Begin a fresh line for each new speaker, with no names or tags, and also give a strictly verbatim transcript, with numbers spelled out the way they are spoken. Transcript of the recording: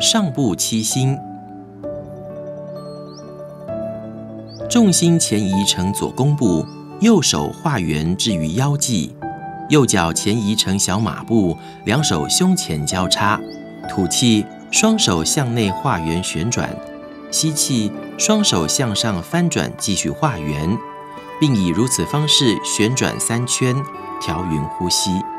上部七星，重心前移成左弓部，右手画圆置于腰际，右脚前移成小马步，两手胸前交叉，吐气，双手向内画圆旋转，吸气，双手向上翻转，继续画圆，并以如此方式旋转三圈，调匀呼吸。